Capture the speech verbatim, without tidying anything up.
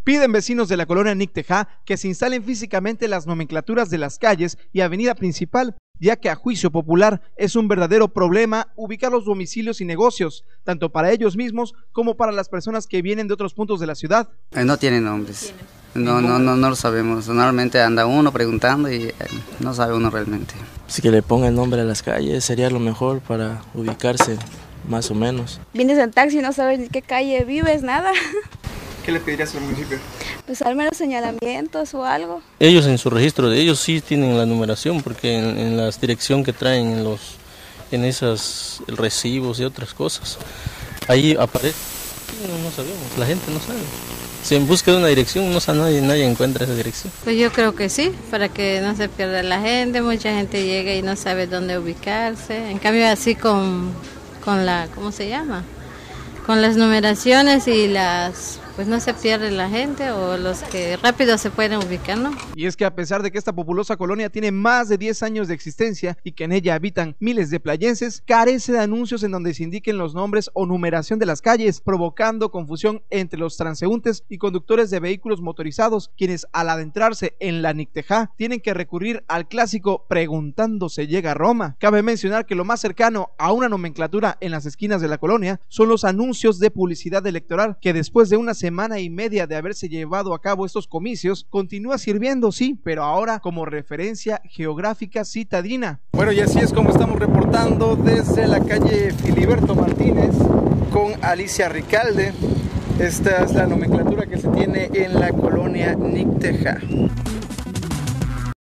Piden vecinos de la colonia Nicteja que se instalen físicamente las nomenclaturas de las calles y avenida principal, ya que a juicio popular es un verdadero problema ubicar los domicilios y negocios, tanto para ellos mismos como para las personas que vienen de otros puntos de la ciudad. Eh, no tienen nombres. No, no, no, no lo sabemos. Normalmente anda uno preguntando y eh, no sabe uno realmente. Si que le ponga el nombre a las calles sería lo mejor para ubicarse, más o menos. Vienes en taxi y no sabes ni qué calle vives, nada. ¿Qué le pedirías al municipio? Pues al menos señalamientos o algo. Ellos en su registro de ellos sí tienen la numeración, porque en, en la dirección que traen en los en esas recibos y otras cosas, ahí aparece. No, no sabemos, la gente no sabe. Si en busca de una dirección, no sabe, nadie, nadie encuentra esa dirección. Pues yo creo que sí, para que no se pierda la gente. Mucha gente llega y no sabe dónde ubicarse. En cambio así con, con la, ¿cómo se llama? Con las numeraciones y las, pues no se pierde la gente o los que rápido se pueden ubicar, ¿no? Y es que a pesar de que esta populosa colonia tiene más de diez años de existencia y que en ella habitan miles de playenses, carece de anuncios en donde se indiquen los nombres o numeración de las calles, provocando confusión entre los transeúntes y conductores de vehículos motorizados, quienes al adentrarse en la Nicteja tienen que recurrir al clásico preguntando se llega a Roma. Cabe mencionar que lo más cercano a una nomenclatura en las esquinas de la colonia son los anuncios de publicidad electoral, que después de una semana y media de haberse llevado a cabo estos comicios, continúa sirviendo, sí, pero ahora como referencia geográfica citadina. Bueno, y así es como estamos reportando desde la calle Filiberto Martínez con Alicia Ricalde. Esta es la nomenclatura que se tiene en la colonia Nicteja.